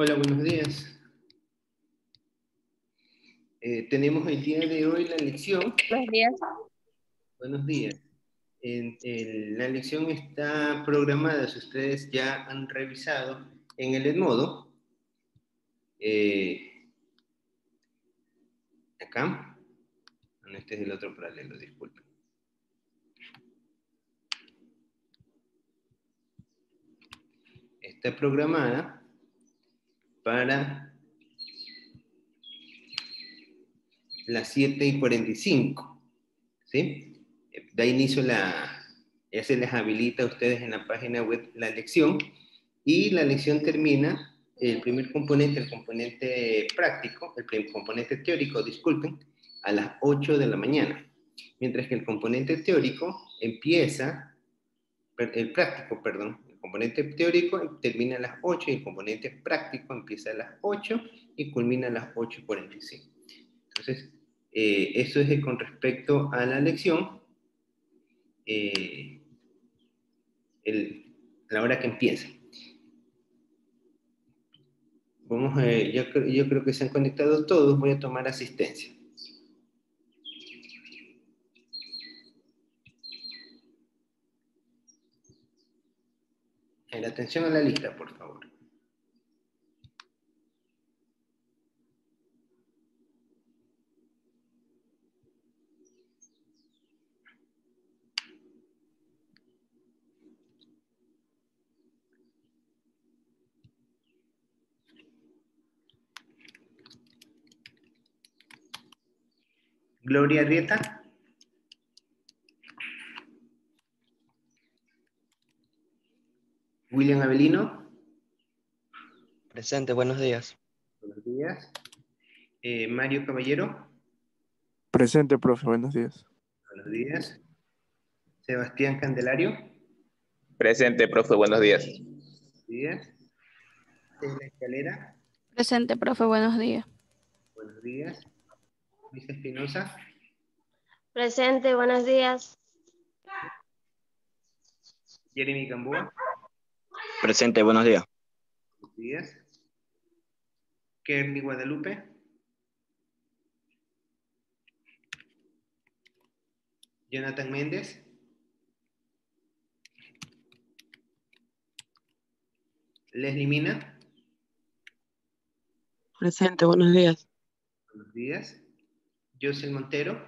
Hola, buenos días. Tenemos el día de hoy la lección. Buenos días. Buenos días. La lección está programada, si ustedes ya han revisado, en el Edmodo. Acá. No, este es el otro paralelo, disculpen. Está programada para las 7:45, ¿sí? Da inicio ya se les habilita a ustedes en la página web la lección, y la lección termina, el primer componente, el componente práctico, el componente teórico, disculpen, a las 8 de la mañana, mientras que el componente teórico empieza, el componente teórico termina a las 8 y el componente práctico empieza a las 8 y culmina a las 8:45. Entonces, eso es con respecto a la lección, a la hora que empieza. Yo creo que se han conectado todos, voy a tomar asistencia. Atención a la lista, por favor. Gloria Arrieta. William Avelino. Presente, buenos días. Buenos días. Mario Caballero. Presente, profe, buenos días. Buenos días. Sebastián Candelario. Presente, profe, buenos días. Buenos días. Sheila Escalera. Presente, profe, buenos días. Buenos días. Luis Espinosa. Presente, buenos días. Jeremy Gamboa. Presente, buenos días. Buenos días. Kerly Guadalupe. Jonathan Méndez. Leslie Mina. Presente, buenos días. Buenos días. José Montero.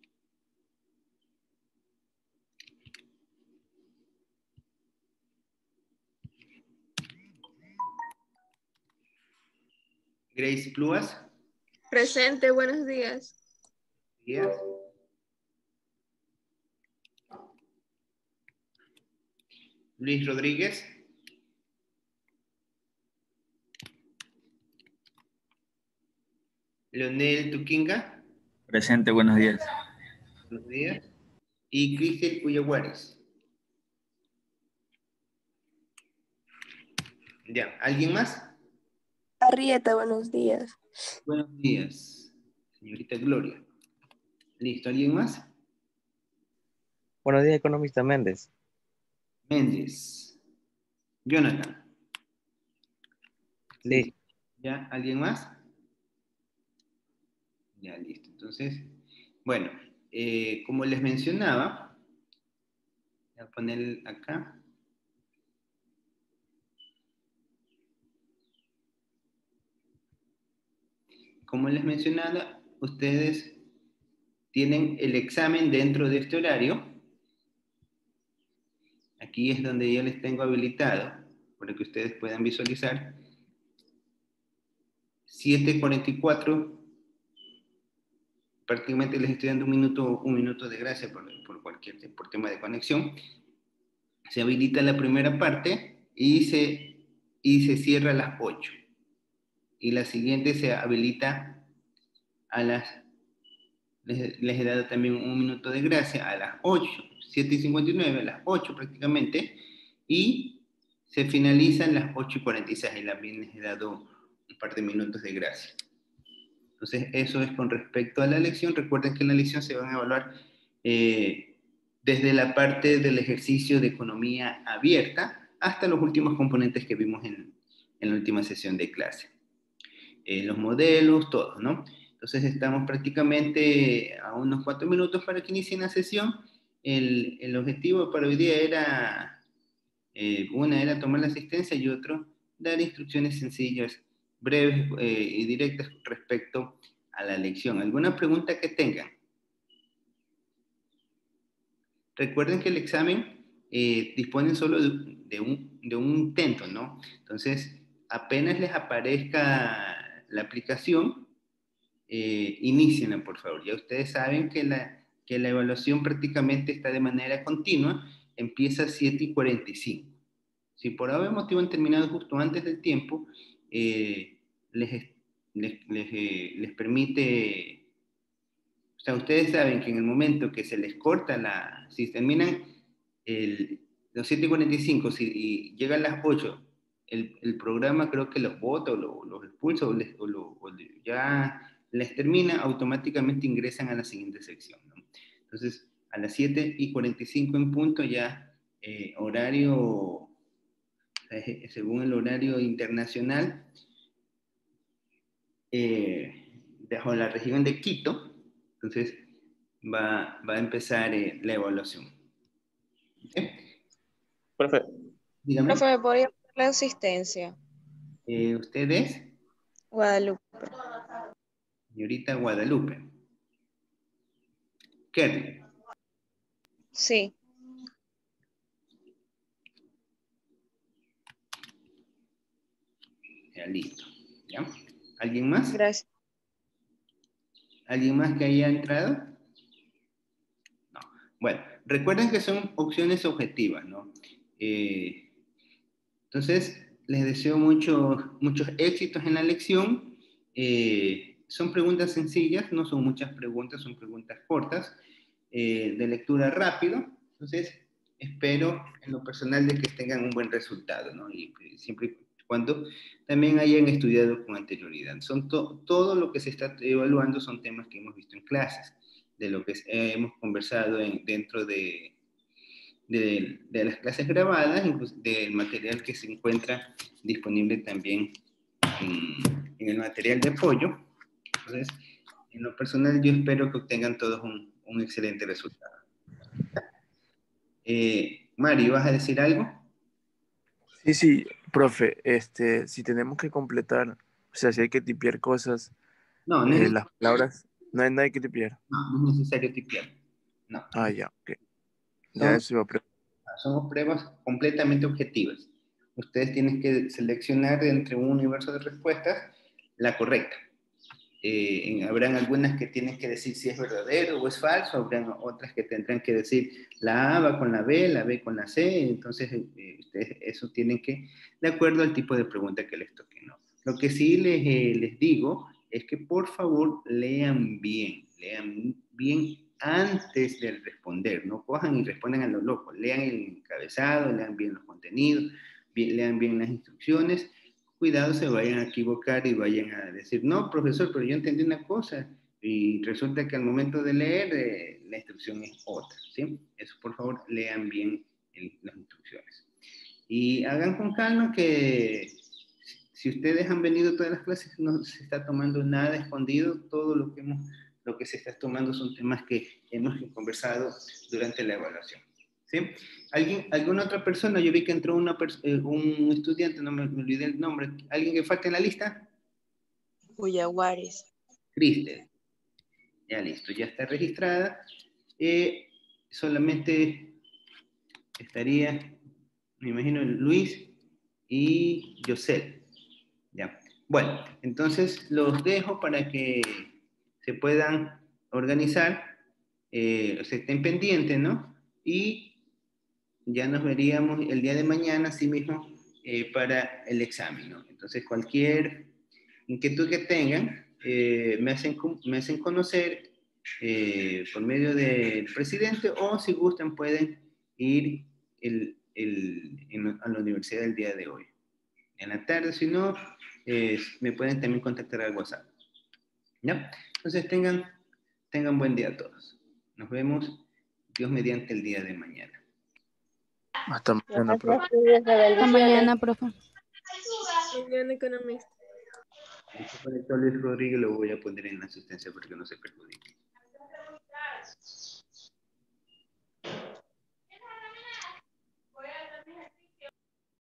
Grace Pluas. Presente, buenos días. Díaz. Luis Rodríguez. Leonel Tuquinga. Presente, buenos días. Buenos días. Y Cristian Cuyaguares. Ya, ¿alguien más? Arrieta, buenos días. Buenos días, señorita Gloria. ¿Listo? ¿Alguien más? Buenos días, economista Méndez. Méndez. Jonathan. Sí. ¿Ya? ¿Alguien más? Ya, listo. Entonces, bueno, como les mencionaba, voy a poner acá. Como les mencionaba, ustedes tienen el examen dentro de este horario. Aquí es donde yo les tengo habilitado, para que ustedes puedan visualizar. 7:44. Prácticamente les estoy dando un minuto de gracia por tema de conexión. Se habilita la primera parte y se cierra a las 8. Y la siguiente se habilita les he dado también un minuto de gracia a las 8, 7:59, a las 8 prácticamente, y se finaliza a las 8:46, y también les he dado un par de minutos de gracia. Entonces, eso es con respecto a la lección. Recuerden que en la lección se van a evaluar desde la parte del ejercicio de economía abierta hasta los últimos componentes que vimos en la última sesión de clase. Los modelos, todo, ¿no? Entonces estamos prácticamente a unos 4 minutos para que inicie la sesión. El objetivo para hoy día era, una era tomar la asistencia y otro, dar instrucciones sencillas, breves y directas respecto a la lección. ¿Alguna pregunta que tengan? Recuerden que el examen dispone solo de un intento, ¿no? Entonces, apenas les aparezca la aplicación, inícienla, por favor. Ya ustedes saben que la evaluación prácticamente está de manera continua, empieza a 7:45. Si por algún motivo han terminado justo antes del tiempo, les permite... O sea, ustedes saben que en el momento que se les corta si terminan los 7:45 y llegan las 8, el programa creo que los bota o los expulsa ya les termina, automáticamente ingresan a la siguiente sección, ¿no? Entonces, a las 7:45 en punto ya horario, según el horario internacional, bajo la región de Quito, entonces va a empezar la evaluación. ¿Sí? Profe, Dígame. Profe, ¿me podría dar la asistencia? ¿Usted es? Guadalupe. Señorita Guadalupe. Kerry. Sí. Ya, listo. ¿Ya? ¿Alguien más? Gracias. ¿Alguien más que haya entrado? No. Bueno, recuerden que son opciones objetivas, ¿no? Entonces, les deseo muchos éxitos en la lección. Son preguntas sencillas, no son muchas preguntas, son preguntas cortas, de lectura rápido. Entonces, espero en lo personal de que tengan un buen resultado, ¿no? Y siempre y cuando también hayan estudiado con anterioridad. Todo lo que se está evaluando son temas que hemos visto en clases, de lo que hemos conversado dentro de las clases grabadas, incluso del material que se encuentra disponible también en el material de apoyo. Entonces, en lo personal, yo espero que obtengan todos un excelente resultado. Mario, ¿vas a decir algo? Sí, profe, si tenemos que completar, o sea, si hay que tipear cosas, No, las palabras, no hay que tipear. no es necesario tipear. No. Ah, ya, ok. Ya eso iba a preguntar. Son pruebas completamente objetivas. Ustedes tienen que seleccionar de entre un universo de respuestas la correcta. Habrán algunas que tienen que decir si es verdadero o es falso, habrán otras que tendrán que decir la A va con la B con la C, entonces ustedes eso tienen que, de acuerdo al tipo de pregunta que les toque, ¿no? Lo que sí les digo es que por favor lean bien antes de responder, no cojan y respondan a lo loco, lean el encabezado, lean bien los contenidos, lean bien las instrucciones. Cuidado se vayan a equivocar y vayan a decir, no, profesor, pero yo entendí una cosa, y resulta que al momento de leer la instrucción es otra, ¿sí? Eso, por favor, lean bien las instrucciones. Y hagan con calma que si ustedes han venido todas las clases, no se está tomando nada escondido, todo lo que se está tomando son temas que hemos conversado durante la evaluación. ¿Sí? ¿Alguna otra persona? Yo vi que entró un estudiante, no me olvidé el nombre. ¿Alguien que falta en la lista? Uyaguares. Cristel. Ya listo, ya está registrada. Solamente estaría, me imagino, Luis y José. Ya. Bueno, entonces los dejo para que se puedan organizar, se estén pendientes, ¿no? Y ya nos veríamos el día de mañana, así mismo, para el examen, ¿no? Entonces, cualquier inquietud que tengan, me hacen conocer por medio del presidente, o si gustan pueden ir a la universidad el día de hoy. En la tarde, si no, me pueden también contactar al WhatsApp. ¿Ya? Entonces, tengan buen día a todos. Nos vemos, Dios mediante, el día de mañana. Hasta mañana, profe. Hasta mañana, profe. Unión Economista. El conector Luis Rodríguez lo voy a poner en la asistencia para que no se perjudique.